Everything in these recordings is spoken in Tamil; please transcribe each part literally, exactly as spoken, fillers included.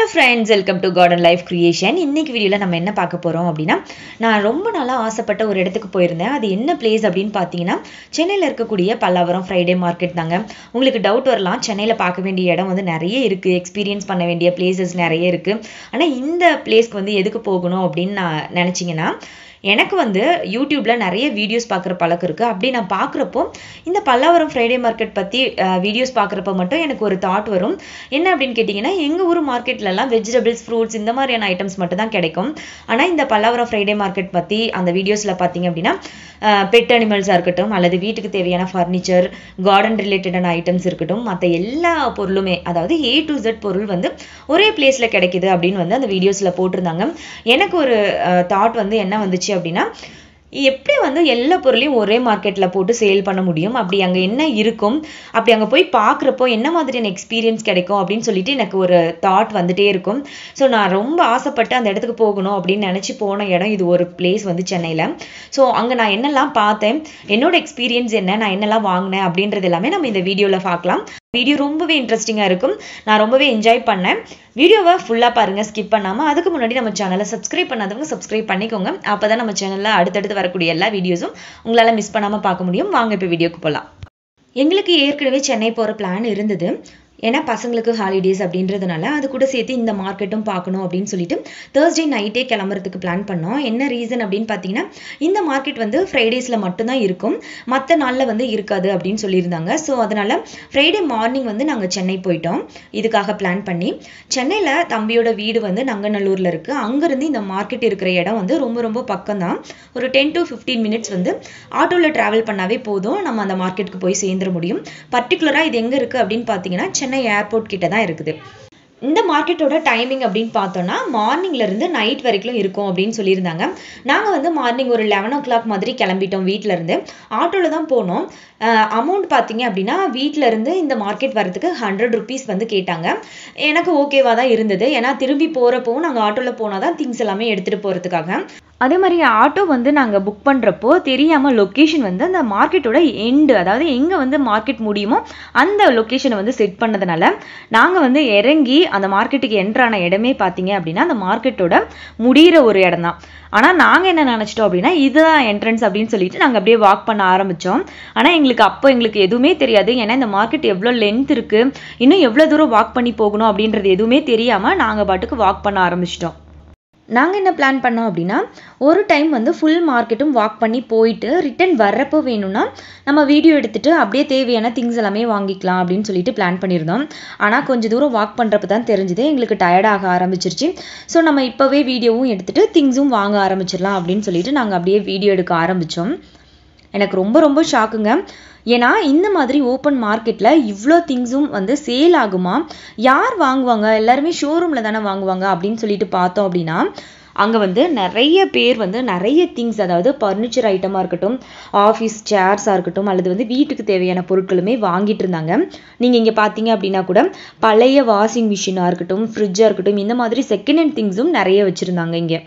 friends, welcome to Garden Life Creation. இன்னைக்கு வீடியோல நம்ம என்ன பார்க்க போறோம் அப்படினா நான் ரொம்ப நாளா ஆசைப்பட்ட ஒரு இடத்துக்கு போயிருந்தேன். அது என்ன பிளேஸ் அப்படினு பாத்தீங்கன்னா சென்னையில இருக்கக்கூடிய பல்லாவரம் ஃப்ரைடே மார்க்கெட் தாங்க. உங்களுக்கு டவுட் வரலாம், சென்னையில பார்க்க வேண்டிய இடம் வந்து நிறைய இருக்கு, எக்ஸ்பீரியன்ஸ் பண்ண வேண்டிய பிளேसेस நிறைய இருக்கு. ஆனா இந்த பிளேஸ்க்கு வந்து எதுக்கு போகணும் அப்படினு நான் நினைச்சீங்கன்னா, எனக்கு வந்து யூடியூப்ல நிறைய வீடியோஸ் பார்க்குற பழக்கம் இருக்கு. அப்படி நான் பார்க்குறப்போ இந்த பல்லாவரம் ஃப்ரைடே மார்க்கெட் பத்தி வீடியோஸ் பார்க்குறப்ப மட்டும் எனக்கு ஒரு தாட் வரும். என்ன அப்படின்னு கேட்டிங்கன்னா, எங்க ஊர் மார்க்கெட்லலாம் வெஜிடபிள்ஸ், ஃப்ரூட்ஸ் இந்த மாதிரியான ஐட்டம்ஸ் மட்டும் தான் கிடைக்கும். ஆனா இந்த பல்லாவரம் ஃப்ரைடே மார்க்கெட் பத்தி அந்த வீடியோஸ்ல பார்த்தீங்க அப்படின்னா பெட் அனிமல்ஸாக இருக்கட்டும், அல்லது வீட்டுக்கு தேவையான ஃபர்னிச்சர், கார்டன் ரிலேட்டடான ஐட்டம்ஸ் இருக்கட்டும், மற்ற எல்லா பொருளுமே, அதாவது ஏ டு ஜெட் பொருள் வந்து ஒரே பிளேஸ்ல கிடைக்குது அப்படின்னு வந்து அந்த வீடியோஸ்ல போட்டிருந்தாங்க. எனக்கு ஒரு தாட் வந்து என்ன வந்துச்சு அப்படின்னா, எப்படி வந்து எல்லா பொருளையும் ஒரே மார்க்கெட்ல போட்டு சேல் பண்ண முடியும், அப்படி அங்க என்ன இருக்கும், அப்படி அங்க போய் பார்க்குறப்போ என்ன மாதிரியான எக்ஸ்பீரியன்ஸ் கிடைக்கும் அப்படின்னு சொல்லிட்டு எனக்கு ஒரு தாட் வந்துட்டே இருக்கும். ஸோ நான் ரொம்ப ஆசைப்பட்டு அந்த இடத்துக்கு போகணும் அப்படின்னு நினைச்சு போன இடம் இது ஒரு பிளேஸ் வந்து சென்னையில. ஸோ அங்க நான் என்னெல்லாம் பார்த்தேன், என்னோட எக்ஸ்பீரியன்ஸ் என்ன, நான் என்னெல்லாம் வாங்கினேன் அப்படின்றது எல்லாமே நம்ம இந்த வீடியோல பார்க்கலாம். வீடியோ ரொம்பவே இன்ட்ரெஸ்டிங்கா இருக்கும், நான் ரொம்பவே என்ஜாய் பண்ணேன். வீடியோவை ஃபுல்லா பாருங்க, ஸ்கிப் பண்ணாம. அதுக்கு முன்னாடி நம்ம சேனலை சப்ஸ்கிரைப் பண்ணாதவங்க சப்ஸ்கிரைப் பண்ணிக்கோங்க. அப்பதான் நம்ம சேனல்ல அடுத்தடுத்து வரக்கூடிய எல்லா வீடியோஸும் உங்களால மிஸ் பண்ணாம பார்க்க முடியும். வாங்க இப்ப வீடியோக்கு போலாம். எங்களுக்கு ஏற்கனவே சென்னை போற பிளான் இருந்தது. ஏன்னா பசங்களுக்கு ஹாலிடேஸ் அப்படின்றதுனால அது கூட சேர்த்து இந்த மார்க்கெட்டும் பார்க்கணும் அப்படின்னு சொல்லிட்டு தேர்ஸ்டே நைட்டே கிளம்புறதுக்கு பிளான் பண்ணோம். என்ன ரீசன் அப்படின்னு பார்த்தீங்கன்னா, இந்த மார்க்கெட் வந்து ஃப்ரைடேஸில் மட்டும்தான் இருக்கும், மற்ற நாளில் வந்து இருக்காது அப்படின்னு சொல்லியிருந்தாங்க. ஸோ அதனால ஃப்ரைடே மார்னிங் வந்து நாங்கள் சென்னை போயிட்டோம் இதுக்காக பிளான் பண்ணி. சென்னையில் தம்பியோட வீடு வந்து நங்கநல்லூரில் இருக்குது. அங்கேருந்து இந்த மார்க்கெட் இருக்கிற இடம் வந்து ரொம்ப ரொம்ப பக்கம் தான். ஒரு டென் டு ஃபிஃப்டீன் மினிட்ஸ் வந்து ஆட்டோவில் ட்ராவல் பண்ணாவே போதும், நம்ம அந்த மார்க்கெட்டுக்கு போய் சேர்ந்துட முடியும். பர்டிகுலராக இது எங்கே இருக்குது அப்படின்னு பார்த்தீங்கன்னா, சென்னை ஏர்போர்ட் கிட்ட தான் இருக்குது. இந்த மார்க்கெட்டோட டைமிங் அப்படின்னு பார்த்தோம்னா மார்னிங்ல இருந்து நைட் வரைக்கும் இருக்கும் அப்படின்னு சொல்லியிருந்தாங்க. நாங்கள் வந்து மார்னிங் ஒரு லெவன் ஓ கிளாக் மாதிரி கிளம்பிட்டோம் வீட்டில இருந்து. ஆட்டோல தான் போனோம். அமௌண்ட் பார்த்தீங்க அப்படின்னா வீட்டில இருந்து இந்த மார்க்கெட் வரதுக்கு ஹண்ட்ரட் ருபீஸ் வந்து கேட்டாங்க. எனக்கு ஓகேவா தான் இருந்தது, ஏன்னா திரும்பி போறப்போ நாங்கள் ஆட்டோல போனாதான் திங்ஸ் எல்லாமே எடுத்துட்டு போறதுக்காக. அதே மாதிரி ஆட்டோ வந்து நாங்கள் புக் பண்ணுறப்போ தெரியாமல் லொக்கேஷன் வந்து அந்த மார்க்கெட்டோட எண்டு, அதாவது எங்கே வந்து மார்க்கெட் முடியுமோ அந்த லொக்கேஷனை வந்து செட் பண்ணதுனால நாங்கள் வந்து இறங்கி அந்த மார்க்கெட்டுக்கு என்ட்ரான இடமே பார்த்தீங்க அப்படின்னா அந்த மார்க்கெட்டோட முடிகிற ஒரு இடம் தான். ஆனால் நாங்கள் என்ன நினச்சிட்டோம் அப்படின்னா இதுதான் என்ட்ரன்ஸ் அப்படின்னு சொல்லிட்டு நாங்கள் அப்படியே வாக் பண்ண ஆரம்பித்தோம். ஆனால் எங்களுக்கு அப்போ எங்களுக்கு எதுவுமே தெரியாது, ஏன்னா இந்த மார்க்கெட் எவ்வளோ லென்த் இருக்குது, இன்னும் எவ்வளோ தூரம் வாக் பண்ணி போகணும் அப்படின்றது எதுவுமே தெரியாமல் நாங்கள் பாட்டுக்கு வாக் பண்ண ஆரம்பிச்சிட்டோம். நாங்கள் என்ன பிளான் பண்ணோம் அப்படின்னா, ஒரு டைம் வந்து ஃபுல் மார்க்கெட்டும் வாக் பண்ணி போயிட்டு ரிட்டன் வர்றப்போ வேணும்னா நம்ம வீடியோ எடுத்துகிட்டு அப்படியே தேவையான திங்ஸ் எல்லாமே வாங்கிக்கலாம் அப்படின்னு சொல்லிட்டு பிளான் பண்ணியிருந்தோம். ஆனால் கொஞ்சம் தூரம் வாக் பண்ணுறப்ப தான் தெரிஞ்சுது எங்களுக்கு டயர்டாக ஆரம்பிச்சிருச்சு. ஸோ நம்ம இப்போவே வீடியோவும் எடுத்துகிட்டு திங்ஸும் வாங்க ஆரம்பிச்சிடலாம் அப்படின்னு சொல்லிட்டு நாங்கள் அப்படியே வீடியோ எடுக்க ஆரம்பித்தோம். எனக்கு ரொம்ப ரொம்ப ஷாக்குங்க. ஏன்னா இந்த மாதிரி ஓப்பன் மார்க்கெட்டில் இவ்வளோ திங்ஸும் வந்து சேல் ஆகுமா, யார் வாங்குவாங்க, எல்லாருமே ஷோரூமில் தானே வாங்குவாங்க அப்படின்னு சொல்லிட்டு பார்த்தோம் அப்படின்னா, அங்கே வந்து நிறைய பேர் வந்து நிறைய திங்ஸ், அதாவது ஃபர்னிச்சர் ஐட்டமாக இருக்கட்டும், ஆஃபீஸ் சேர்ஸாக இருக்கட்டும், அல்லது வந்து வீட்டுக்கு தேவையான பொருட்களுமே வாங்கிட்டு இருந்தாங்க. நீங்கள் இங்கே பார்த்தீங்க அப்படின்னா கூட பழைய வாஷிங் மிஷினாக இருக்கட்டும், ஃப்ரிட்ஜாக இருக்கட்டும், இந்த மாதிரி செகண்ட் ஹேண்ட் திங்ஸும் நிறைய வச்சுருந்தாங்க. இங்கே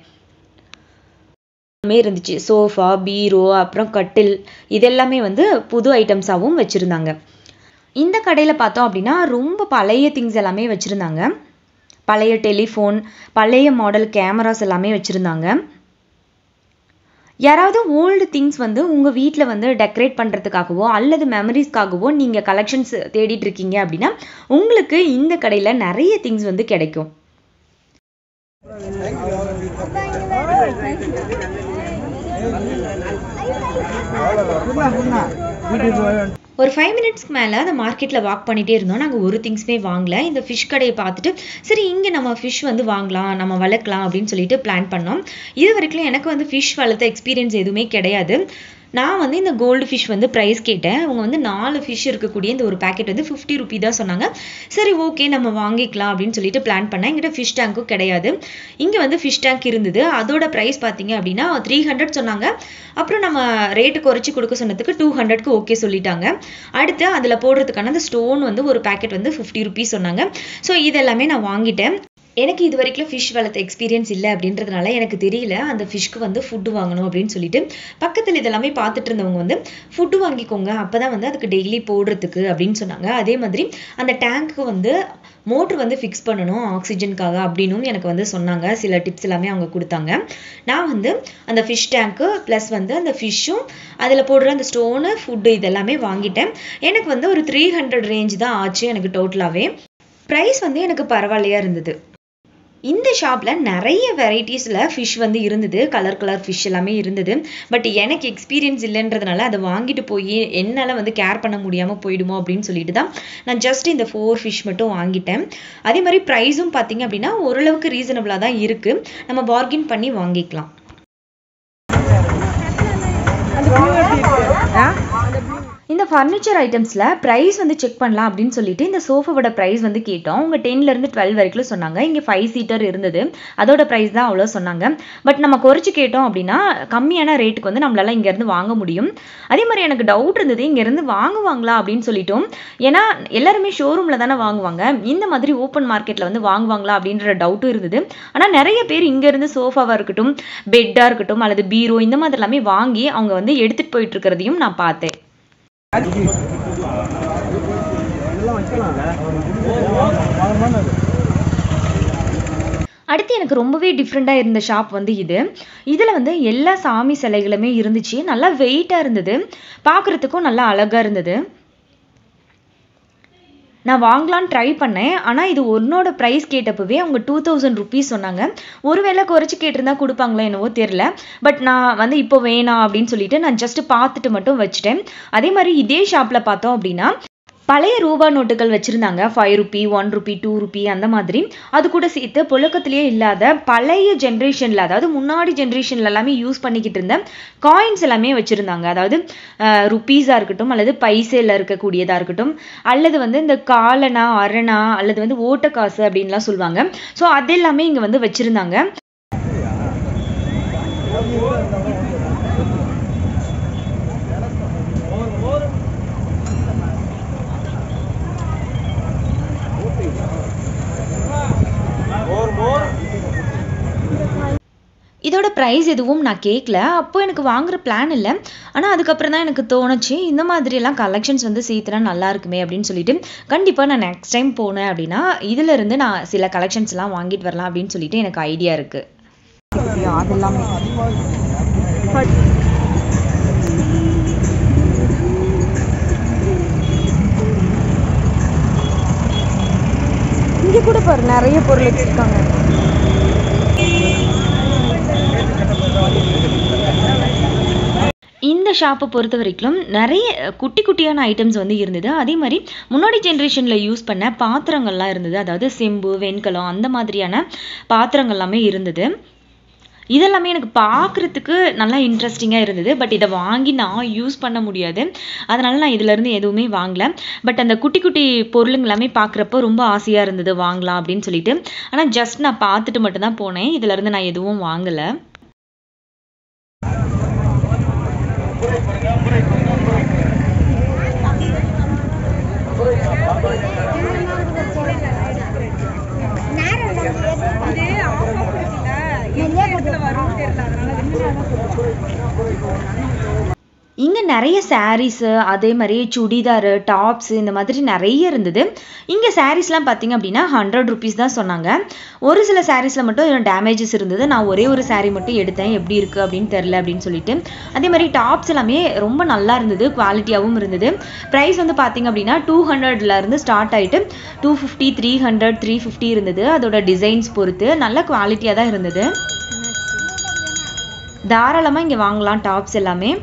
இருந்துச்சு சோஃபா, பீரோ, அப்புறம் கட்டில், இதெல்லாமே வந்து புது ஐட்டம்ஸாகவும் வச்சுருந்தாங்க. இந்த கடையில் பார்த்தோம் அப்படின்னா ரொம்ப பழைய திங்ஸ் எல்லாமே வச்சுருந்தாங்க. பழைய டெலிஃபோன், பழைய மாடல் கேமராஸ் எல்லாமே வச்சுருந்தாங்க. யாராவது ஓல்டு திங்ஸ் வந்து உங்கள் வீட்டில் வந்து டெக்கரேட் பண்ணுறதுக்காகவோ அல்லது மெமரிஸ்க்காகவோ நீங்கள் கலெக்ஷன்ஸ் தேடிட்டு இருக்கீங்க அப்படின்னா உங்களுக்கு இந்த கடையில் நிறைய திங்ஸ் வந்து கிடைக்கும். ஒரு ஃபைவ் மினிட்ஸ்க்கு மேலே அந்த மார்க்கெட்டில் வாக் பண்ணிகிட்டே இருந்தோம். நாங்கள் ஒரு திங்ஸுமே வாங்கல. இந்த ஃபிஷ் கடையை பார்த்துட்டு சரி இங்கே நம்ம ஃபிஷ் வந்து வாங்கலாம், நம்ம வளர்க்கலாம் அப்படின்னு சொல்லிட்டு பிளான் பண்ணோம். இது வரைக்கும் எனக்கு வந்து ஃபிஷ் வளர்த்த எக்ஸ்பீரியன்ஸ் எதுவுமே கிடையாது. நான் வந்து இந்த கோல்டு ஃபிஷ் வந்து ப்ரைஸ் கேட்டேன். அவங்க வந்து நாலு ஃபிஷ் இருக்கக்கூடிய இந்த ஒரு பேக்கெட் வந்து ஃபிஃப்டி ருபி தான் சொன்னாங்க. சரி ஓகே நம்ம வாங்கிக்கலாம் அப்படின்னு சொல்லிட்டு பிளான் பண்ணேன். என்கிட்ட ஃபிஷ் டேங்க்கும் கிடையாது. இங்கே வந்து ஃபிஷ் டேங்க் இருந்தது, அதோட ப்ரைஸ் பார்த்தீங்க அப்படின்னா த்ரீ ஹண்ட்ரட் சொன்னாங்க. அப்புறம் நம்ம ரேட்டு குறைச்சி கொடுக்க சொன்னதுக்கு டூ ஹண்ட்ரட்க்கு ஓகே சொல்லிட்டாங்க. அடுத்து அதில் போடுறதுக்கான அந்த ஸ்டோன் வந்து ஒரு பேக்கெட் வந்து ஃபிஃப்டி ருபீஸ் சொன்னாங்க. ஸோ இதெல்லாமே நான் வாங்கிட்டேன். எனக்கு இது வரைக்கும் ஃபிஷ் வளர்த்த எக்ஸ்பீரியன்ஸ் இல்லை அப்படின்றதுனால எனக்கு தெரியல அந்த ஃபிஷ்க்கு வந்து ஃபுட்டு வாங்கணும் அப்படின்னு சொல்லிட்டு பக்கத்தில் இதெல்லாமே பார்த்துட்டு இருந்தவங்க வந்து ஃபுட்டு வாங்கிக்கோங்க அப்போ தான் வந்து அதுக்கு டெய்லி போடுறதுக்கு அப்படின்னு சொன்னாங்க. அதே மாதிரி அந்த டேங்க்கு வந்து மோட்ரு வந்து ஃபிக்ஸ் பண்ணணும் ஆக்சிஜனுக்காக அப்படின்னும் எனக்கு வந்து சொன்னாங்க. சில டிப்ஸ் எல்லாமே அவங்க கொடுத்தாங்க. நான் வந்து அந்த ஃபிஷ் டேங்க்கு ப்ளஸ் வந்து அந்த ஃபிஷ்ஷும் அதில் போடுற அந்த ஸ்டோனு ஃபுட்டு இதெல்லாமே வாங்கிட்டேன். எனக்கு வந்து ஒரு த்ரீ ஹண்ட்ரட் ரேஞ்ச் தான் ஆச்சு எனக்கு டோட்டலாகவே. ப்ரைஸ் வந்து எனக்கு பரவாயில்லையா இருந்தது. இந்த ஷாப்பில் நிறைய வெரைட்டிஸில் ஃபிஷ் வந்து இருந்தது, கலர் கலர் ஃபிஷ் எல்லாமே இருந்தது. பட் எனக்கு எக்ஸ்பீரியன்ஸ் இல்லைன்றதுனால அதை வாங்கிட்டு போய் என்னால் வந்து கேர் பண்ண முடியாமல் போயிடுமோ அப்படின்னு சொல்லிட்டு தான் நான் ஜஸ்ட் இந்த ஃபோர் ஃபிஷ் மட்டும் வாங்கிட்டேன். அதே மாதிரி ப்ரைஸும் பார்த்தீங்க அப்படின்னா ஓரளவுக்கு ரீசனபிளாக தான் இருக்குது, நம்ம பார்கின் பண்ணி வாங்கிக்கலாம். இந்த ஃபர்னிச்சர் ஐட்டம்ஸில் ப்ரைஸ் வந்து செக் பண்ணலாம் அப்படின்னு சொல்லிட்டு இந்த சோஃபாவோட ப்ரைஸ் வந்து கேட்டோம். அவங்க டென்லேருந்து டுவெல் வரைக்கும் சொன்னாங்க. இங்கே ஃபைவ் சீட்டர் இருந்தது, அதோட ப்ரைஸ் தான் அவ்வளோ சொன்னாங்க. பட் நம்ம குறைச்சி கேட்டோம் அப்படின்னா கம்மியான ரேட்டுக்கு வந்து நம்மளால இங்கேருந்து வாங்க முடியும். அதே மாதிரி எனக்கு டவுட் இருந்தது, இங்கேருந்து வாங்குவாங்களா அப்படின்னு சொல்லிட்டோம். ஏன்னா எல்லாருமே ஷோரூமில் தானே வாங்குவாங்க, இந்த மாதிரி ஓப்பன் மார்க்கெட்டில் வந்து வாங்குவாங்களா அப்படின்ற டவுட்டும் இருந்தது. ஆனால் நிறைய பேர் இங்கேருந்து சோஃபாவாக இருக்கட்டும், பெட்டாக இருக்கட்டும் அல்லது பீரோ இந்த மாதிரி எல்லாமே வாங்கி அவங்க வந்து எடுத்துகிட்டு போயிட்டு இருக்கிறதையும் நான் பார்த்தேன். அடுத்து எனக்கு ரொம்பவே டிஃப்ரெண்டாக இருந்த ஷாப் வந்து இது. இதில் வந்து எல்லா சாமி சிலைகளுமே இருந்துச்சு, நல்லா வெயிட்டாக இருந்தது, பார்க்குறதுக்கும் நல்லா அழகாக இருந்தது. நான் வாங்கலான்னு ட்ரை பண்ணேன். ஆனால் இது ஒன்னோட ப்ரைஸ் கேட்டப்பவே அவங்க டூ தௌசண்ட் ருபீஸ் சொன்னாங்க. ஒருவேளை குறைச்சி கேட்டிருந்தா கொடுப்பாங்களா என்னவோ தெரில. பட் நான் வந்து இப்போ வேணாம் அப்படின்னு சொல்லிட்டு நான் ஜஸ்ட் பார்த்துட்டு மட்டும் வச்சுட்டேன். அதே மாதிரி இதே ஷாப்பில் பார்த்தோம் அப்படின்னா பழைய ரூபா நோட்டுகள் வச்சுருந்தாங்க, five rupee one rupee two rupee அந்த மாதிரி. அது கூட சேர்த்து புழக்கத்திலேயே இல்லாத பழைய ஜென்ரேஷனில், அதாவது முன்னாடி ஜென்ரேஷனில் எல்லாமே யூஸ் பண்ணிக்கிட்டு இருந்த காயின்ஸ் எல்லாமே வச்சுருந்தாங்க. அதாவது ருப்பீஸாக இருக்கட்டும் அல்லது பைசையில் இருக்கக்கூடியதாக இருக்கட்டும் அல்லது வந்து இந்த காலனா அரணா அல்லது வந்து ஓட்டக்காசு அப்படின்லாம் சொல்லுவாங்க. ஸோ அது எல்லாமே இங்கே வந்து வச்சுருந்தாங்க. இதோட ப்ரைஸ் எதுவும் நான் கேட்கல, அப்போ எனக்கு வாங்குற பிளான் இல்லை. ஆனால் அதுக்கப்புறம் தான் எனக்கு தோணுச்சு இந்த மாதிரியெல்லாம் கலெக்ஷன்ஸ் வந்து சேர்த்துனா நல்லா இருக்குமே அப்படின்னு சொல்லிட்டு கண்டிப்பாக நான் நெக்ஸ்ட் டைம் போனேன் அப்படின்னா இதில் இருந்து நான் சில கலெக்ஷன்ஸ் எல்லாம் வாங்கிட்டு வரலாம் அப்படின்னு சொல்லிட்டு எனக்கு ஐடியா இருக்கு. அதெல்லாமே இங்கே கூட பாரு நிறைய பொருள் வச்சிருக்காங்க. இந்த ஷாப்பை பொறுத்த வரைக்கும் நிறைய குட்டி குட்டியான ஐட்டம்ஸ் வந்து இருந்தது. அதே மாதிரி முன்னாடி ஜென்ரேஷனில் யூஸ் பண்ண பாத்திரங்கள்லாம் இருந்தது, அதாவது செம்பு வெண்கலம் அந்த மாதிரியான பாத்திரங்கள் எல்லாமே இருந்தது. இதெல்லாமே எனக்கு பார்க்குறதுக்கு நல்லா இன்ட்ரெஸ்டிங்காக இருந்தது. பட் இதை வாங்கி நான் யூஸ் பண்ண முடியாது, அதனால நான் இதிலேருந்து எதுவுமே வாங்கலை. பட் அந்த குட்டி குட்டி பொருளுங்க எல்லாமே பார்க்குறப்போ ரொம்ப ஆசையாக இருந்தது வாங்கலாம் அப்படின்னு சொல்லிட்டு. ஆனால் ஜஸ்ட் நான் பார்த்துட்டு மட்டும்தான் போனேன், இதிலேருந்து நான் எதுவும் வாங்கலை. இங்கே நிறைய சாரீஸு அதே மாதிரி சுடிதாரு டாப்ஸு இந்த மாதிரி நிறைய இருந்தது. இங்கே சாரீஸ்லாம் பார்த்தீங்க அப்படின்னா ஹண்ட்ரட் ருபீஸ் தான் சொன்னாங்க. ஒரு சில சாரீஸில் மட்டும் டேமேஜஸ் இருந்தது. நான் ஒரே ஒரு சாரீ மட்டும் எடுத்தேன், எப்படி இருக்குது அப்படின்னு தெரில அப்படின்னு சொல்லிட்டு. அதே மாதிரி டாப்ஸ் எல்லாமே ரொம்ப நல்லா இருந்தது, குவாலிட்டியாகவும் இருந்தது. ப்ரைஸ் வந்து பார்த்தீங்க அப்படின்னா டூ ஹண்ட்ரட்லேருந்து ஸ்டார்ட் ஆகிட்டு two fifty three hundred three fifty இருந்தது. அதோட டிசைன்ஸ் பொறுத்து நல்ல குவாலிட்டியாக தான் இருந்தது. தாராளமாக இங்கே வாங்கலாம் டாப்ஸ் எல்லாமே.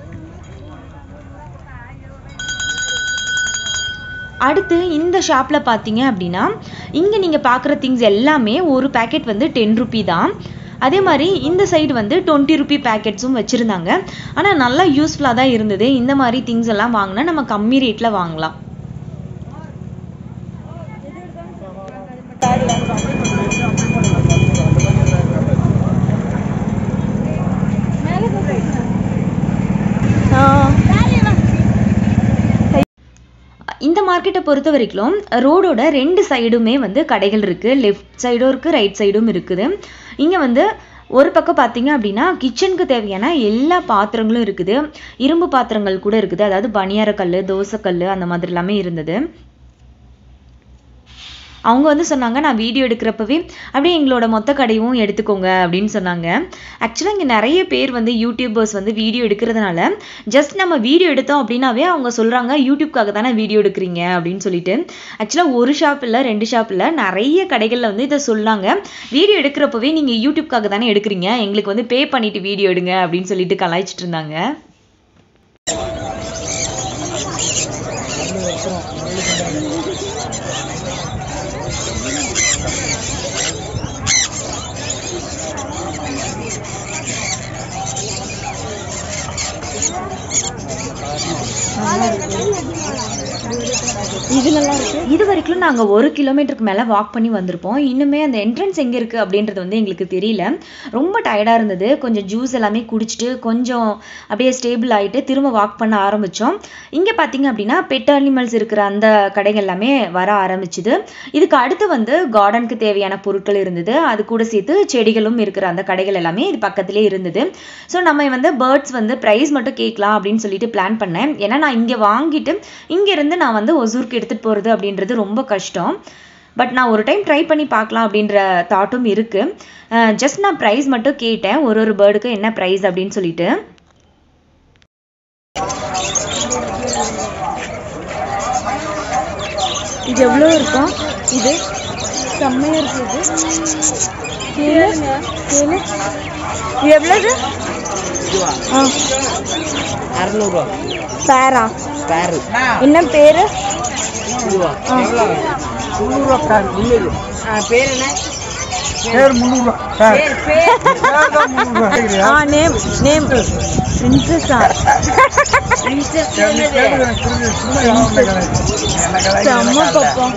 அடுத்து இந்த ஷாப்பில் பார்த்தீங்க அப்படின்னா இங்கே நீங்கள் பார்க்குற திங்ஸ் எல்லாமே ஒரு பேக்கெட் வந்து டென் ருபி தான். அதே மாதிரி இந்த சைடு வந்து டுவெண்ட்டி ருபி பேக்கெட்ஸும் வச்சுருந்தாங்க. ஆனால் நல்லா யூஸ்ஃபுல்லாக தான் இருந்தது. இந்த மாதிரி திங்ஸ் எல்லாம் வாங்கினா நம்ம கம்மி ரேட்டில் வாங்கலாம். இந்த மார்க்கெட்டை பொறுத்த வரைக்கும் ரோடோட ரெண்டு சைடுமே வந்து கடைகள் இருக்குது. லெஃப்ட் சைடும் இருக்குது, ரைட் சைடும் இருக்குது. இங்கே வந்து ஒரு பக்கம் பார்த்தீங்க அப்படின்னா கிச்சனுக்கு தேவையான எல்லா பாத்திரங்களும் இருக்குது. இரும்பு பாத்திரங்கள் கூட இருக்குது. அதாவது பனியாரக்கல், தோசைக்கல் அந்த மாதிரி எல்லாமே இருந்தது. அவங்க வந்து சொன்னாங்க, நான் வீடியோ எடுக்கிறப்பவே அப்படியே எங்களோட மொத்த கடையும் எடுத்துக்கோங்க அப்படின்னு சொன்னாங்க. ஆக்சுவலாக இங்கே நிறைய பேர் வந்து யூடியூபர்ஸ் வந்து வீடியோ எடுக்கிறதுனால ஜஸ்ட் நம்ம வீடியோ எடுத்தோம் அப்படின்னாவே அவங்க சொல்கிறாங்க யூடியூப்காக தானே வீடியோ எடுக்கிறீங்க அப்படின்னு சொல்லிட்டு. ஆக்சுவலாக ஒரு ஷாப் இல்லை, ரெண்டு ஷாப் இல்லை, நிறைய கடைகளில் வந்து இதை சொல்லாங்க. வீடியோ எடுக்கிறப்பவே நீங்கள் யூடியூப்காக தானே எடுக்கிறீங்க, எங்களுக்கு வந்து பே பண்ணிட்டு வீடியோ எடுங்க அப்படின்னு சொல்லிட்டு கலாய்ச்சிட்டு இருந்தாங்க. இது நல்லா இருக்கு. இது வரைக்கும் நாங்க ஒரு கிலோமீட்டருக்கு மேல வாக் பண்ணி வந்திருப்போம். இன்னுமே அந்த என்ட்ரன்ஸ் எங்க இருக்கு அப்படின்றது வந்து எங்களுக்கு தெரியல. ரொம்ப டயர்டா இருந்தது. கொஞ்சம் ஜூஸ் எல்லாமே குடிச்சிட்டு கொஞ்சம் அப்படியே ஸ்டேபிள் ஆயிட்டு திரும்ப வாக் பண்ண ஆரம்பிச்சோம். இங்க பாத்தீங்க அப்படின்னா பெட் அனிமல்ஸ் இருக்கிற அந்த கடைகள் எல்லாமே வர ஆரம்பிச்சுது. இதுக்கு அடுத்து வந்து கார்டனுக்கு தேவையான பொருட்கள் இருந்தது. அது கூட சேர்த்து செடிகளும் இருக்கிற அந்த கடைகள் எல்லாமே இது பக்கத்திலே இருந்தது. ஸோ நம்ம வந்து பேர்ட்ஸ் வந்து ப்ரைஸ் மட்டும் கேட்கலாம் அப்படின்னு சொல்லிட்டு பிளான் பண்ணேன். ஏன்னா நான் இங்க வாங்கிட்டு இங்க இருந்து நான் வந்து ஒசூருக்கு எடுத்துட்டு போறது அப்படின்றது ரொம்ப கஷ்டம். பட் நான் ஒரு டைம் ட்ரை பண்ணி பார்க்கலாம் அப்படின்ற தாட்டும் இருக்கு. ஜஸ்ட் நான் ப்ரைஸ் மட்டும் கேட்டேன், ஒரு ஒரு பேர்டுக்கு என்ன ப்ரைஸ் அப்படின்னு சொல்லிட்டு. இது எவ்வளோ இருக்கும்? இது செம்மையா இருக்குது. கேளுங்க கேளு. இது எவ்வளவு? அறுநூறுவா பேரா? பேரு என்ன பேரு? பேர் என்ன? பேர் முந்நூறுவா. நேம் நேம் பிரின்சஸா? செம்ம பாப்பா.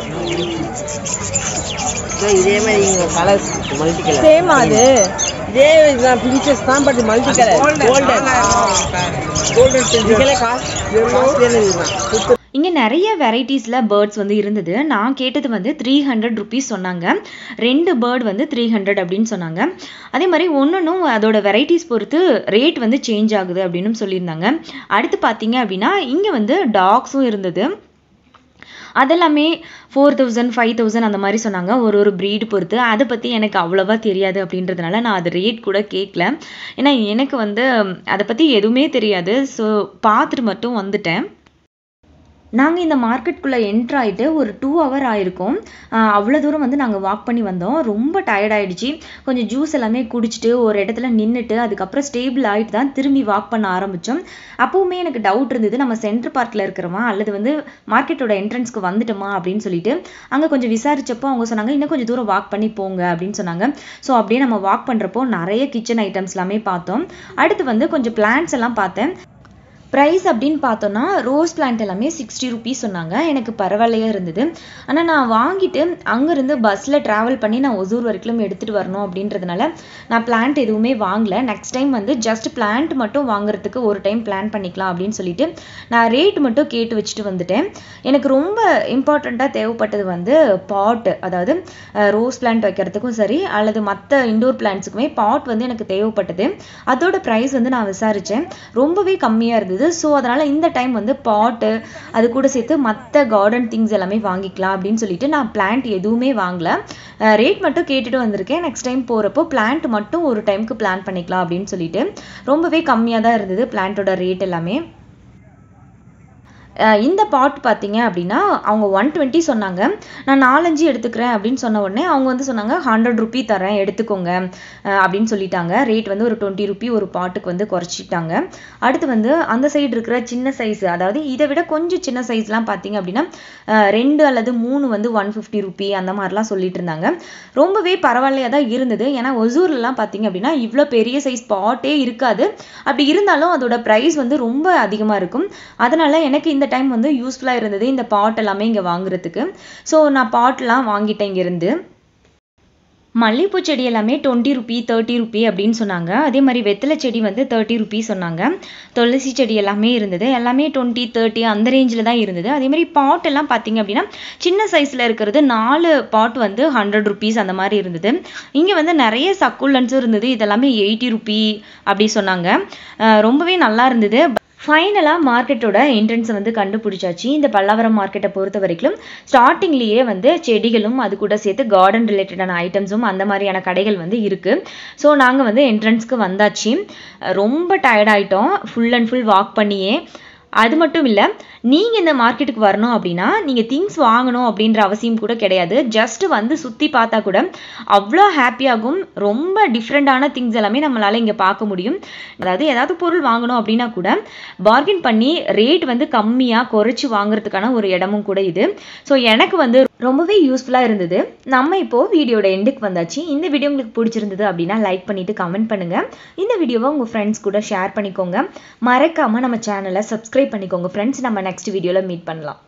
இதே மாதிரி கலர் மல்டி கலர் சேம். அது இதே இதுதான் பிரின்சஸ் தான், but multi colour golden golden இதுல காஸ்ட். இங்கே நிறைய வெரைட்டிஸில் பேர்ட்ஸ் வந்து இருந்தது. நான் கேட்டது வந்து த்ரீ ஹண்ட்ரட் ருபீஸ் சொன்னாங்க. ரெண்டு பேர்ட் வந்து த்ரீ ஹண்ட்ரட் அப்படின்னு சொன்னாங்க. அதே மாதிரி ஒன்றுன்னும் அதோட வெரைட்டிஸ் பொறுத்து ரேட் வந்து சேஞ்ச் ஆகுது அப்படின்னு சொல்லியிருந்தாங்க. அடுத்து பார்த்தீங்க அப்படின்னா இங்கே வந்து டாக்ஸும் இருந்தது. அதெல்லாமே ஃபோர் தௌசண்ட் ஃபைவ் தௌசண்ட் அந்த மாதிரி சொன்னாங்க, ஒரு ஒரு ப்ரீடு பொறுத்து. அதை பற்றி எனக்கு அவ்வளோவா தெரியாது அப்படின்றதுனால நான் அது ரேட் கூட கேட்கல. ஏன்னா எனக்கு வந்து அதை பற்றி எதுவுமே தெரியாது. ஸோ பார்த்துட்டு மட்டும் வந்துட்டேன். நாங்கள் இந்த மார்க்கெட்டுக்குள்ளே என்ட்ரு ஆகிட்டு ஒரு டூ ஹவர் ஆயிருக்கும். அவ்வளோ தூரம் வந்து நாங்கள் வாக் பண்ணி வந்தோம். ரொம்ப டயர்ட் ஆகிடுச்சு. கொஞ்சம் ஜூஸ் எல்லாமே குடிச்சிட்டு ஒரு இடத்துல நின்றுட்டு அதுக்கப்புறம் ஸ்டேபிள் ஆகிட்டு தான் திரும்பி வாக் பண்ண ஆரம்பித்தோம். அப்போவுமே எனக்கு டவுட் இருந்தது, நம்ம சென்ட்ரல் பார்க்கில் இருக்கிறோமா அல்லது வந்து மார்க்கெட்டோட என்ட்ரன்ஸ்க்கு வந்துட்டோமா அப்படின்னு சொல்லிட்டு. அங்கே கொஞ்சம் விசாரிச்சப்போ அவங்க சொன்னாங்க இன்னும் கொஞ்சம் தூரம் வாக் பண்ணி போங்க அப்படின்னு சொன்னாங்க. ஸோ அப்படியே நம்ம வாக் பண்ணுறப்போ நிறைய கிச்சன் ஐட்டம்ஸ் எல்லாமே பார்த்தோம். அடுத்து வந்து கொஞ்சம் பிளான்ட்ஸ் எல்லாம் பார்த்தேன். ப்ரைஸ் அப்படின்னு பார்த்தோன்னா ரோஸ் பிளான்ட் எல்லாமே சிக்ஸ்டி ருபீஸ் சொன்னாங்க. எனக்கு பரவாயில்லையா இருந்தது. ஆனால் நான் வாங்கிட்டு அங்கேருந்து பஸ்ஸில் ட்ராவல் பண்ணி நான் ஒசூர் வரைக்கும் எடுத்துகிட்டு வரணும் அப்படின்றதுனால நான் பிளான்ட் எதுவுமே வாங்கலை. நெக்ஸ்ட் டைம் வந்து ஜஸ்ட் பிளான்ட் மட்டும் வாங்குறதுக்கு ஒரு டைம் பிளான் பண்ணிக்கலாம் அப்படின்னு சொல்லிட்டு நான் ரேட் மட்டும் கேட்டு வச்சுட்டு வந்துட்டேன். எனக்கு ரொம்ப இம்பார்ட்டண்ட்டாக தேவைப்பட்டது வந்து பாட், அதாவது ரோஸ் பிளான்ட் வைக்கிறதுக்கும் சரி அல்லது மற்ற இண்டோர் பிளான்ட்ஸுக்குமே பாட் வந்து எனக்கு தேவைப்பட்டது. அதோட ப்ரைஸ் வந்து நான் விசாரித்தேன், ரொம்பவே கம்மியாக இருந்தது. ஸோ அதனால இந்த டைம் வந்து பாட்டு அது கூட சேர்த்து மற்ற கார்டன் திங்ஸ் எல்லாமே வாங்கிக்கலாம் அப்படின்னு சொல்லிட்டு நான் பிளான்ட் எதுவுமே வாங்கல. ரேட் மட்டும் கேட்டுட்டு வந்திருக்கேன். நெக்ஸ்ட் டைம் போகிறப்போ பிளான்ட் மட்டும் ஒரு டைமுக்கு பிளான் பண்ணிக்கலாம் அப்படின்னு சொல்லிட்டு. ரொம்பவே கம்மியாக தான் இருந்தது பிளான்ட்டோட ரேட் எல்லாமே. இந்த பாட் பார்த்தீங்க அப்படின்னா அவங்க ஒன் டுவெண்ட்டி சொன்னாங்க. நான் நாலஞ்சு எடுத்துக்கிறேன் அப்படின்னு சொன்ன உடனே அவங்க வந்து சொன்னாங்க ஹண்ட்ரட் ருபி தரேன் எடுத்துக்கோங்க அப்படின்னு சொல்லிட்டாங்க. ரேட் வந்து ஒரு டுவெண்ட்டி ருபி ஒரு பாட்டுக்கு வந்து குறைச்சிட்டாங்க. அடுத்து வந்து அந்த சைடு இருக்கிற சின்ன சைஸ், அதாவது இதை விட கொஞ்சம் சின்ன சைஸ்லாம் பார்த்தீங்க அப்படின்னா ரெண்டு அல்லது மூணு வந்து ஒன் ஃபிஃப்டி ருபி அந்த மாதிரிலாம் சொல்லிட்டு இருந்தாங்க. ரொம்பவே பரவாயில்லையாக தான் இருந்தது. ஏன்னா ஒசூர்லாம் பார்த்தீங்க அப்படின்னா இவ்வளோ பெரிய சைஸ் பாட்டே இருக்காது. அப்படி இருந்தாலும் அதோட ப்ரைஸ் வந்து ரொம்ப அதிகமாக இருக்கும். அதனால எனக்கு இந்த டைம் வந்து யூஸ்ஃபுல்லாக இருந்தது இந்த பாட் எல்லாமே இங்கே வாங்குறதுக்கு. ஸோ நான் பாட்லாம் வாங்கிட்டேன் இங்கேருந்து. மல்லிகைப்பூ செடி எல்லாமே டுவெண்ட்டி ருபி தேர்ட்டி ருபி அப்படின்னு சொன்னாங்க. அதே மாதிரி வெத்தலை செடி வந்து தேர்ட்டி ருபி சொன்னாங்க. துளசி செடி எல்லாமே இருந்தது. எல்லாமே டுவெண்ட்டி தேர்ட்டி அந்த ரேஞ்சில் தான் இருந்தது. அதே மாதிரி பாட் எல்லாம் பார்த்தீங்க அப்படின்னா சின்ன சைஸில் இருக்கிறது நாலு பாட் வந்து ஹண்ட்ரட் ருபீஸ் அந்த மாதிரி இருந்தது. இங்கே வந்து நிறைய சக்குலன்ஸும் இருந்தது. இதெல்லாமே எயிட்டி ருபி அப்படி சொன்னாங்க. ரொம்பவே நல்லா இருந்தது. ஃபைனலாக மார்க்கெட்டோட என்ட்ரன்ஸை வந்து கண்டுபிடிச்சாச்சு. இந்த பல்லாவரம் மார்க்கெட்டை பொறுத்த வரைக்கும் ஸ்டார்டிங்லேயே வந்து செடிகளும் அது கூட சேர்த்து கார்டன் ரிலேட்டடான ஐட்டம்ஸும் அந்த மாதிரியான கடைகள் வந்து இருக்குது. ஸோ நாங்கள் வந்து என்ட்ரன்ஸ்க்கு வந்தாச்சு. ரொம்ப டயர்டாயிட்டோம் ஃபுல் அண்ட் ஃபுல் வாக் பண்ணியே. அது மட்டும் இல்லை, நீங்கள் இந்த மார்க்கெட்டுக்கு வரணும் அப்படின்னா நீங்கள் திங்ஸ் வாங்கணும் அப்படின்ற அவசியம் கூட கிடையாது. ஜஸ்ட் வந்து சுற்றி பார்த்தா கூட அவ்வளோ ஹாப்பியாகும். ரொம்ப டிஃப்ரெண்ட்டான திங்ஸ் எல்லாமே நம்மளால் இங்கே பார்க்க முடியும். அதாவது ஏதாவது பொருள் வாங்கணும் அப்படின்னா கூட பார்கெயின் பண்ணி ரேட் வந்து கம்மியாக குறைச்சி வாங்குறதுக்கான ஒரு இடமும் கூட இது. ஸோ எனக்கு வந்து ரொம்பவே யூஸ்ஃபுல்லாக இருந்தது. நம்ம இப்போது வீடியோட எண்டுக்கு வந்தாச்சு. இந்த வீடியோ உங்களுக்கு பிடிச்சிருந்தது அப்படின்னா லைக் பண்ணிவிட்டு கமெண்ட் பண்ணுங்கள். இந்த வீடியோவை உங்கள் ஃப்ரெண்ட்ஸ் கூட ஷேர் பண்ணிக்கோங்க. மறக்காமல் நம்ம சேனலை சப்ஸ்கிரைப் பண்ணிக்கோங்க ஃப்ரெண்ட்ஸ். நம்ம நெக்ஸ்ட் வீடியோவில் மீட் பண்ணலாம்.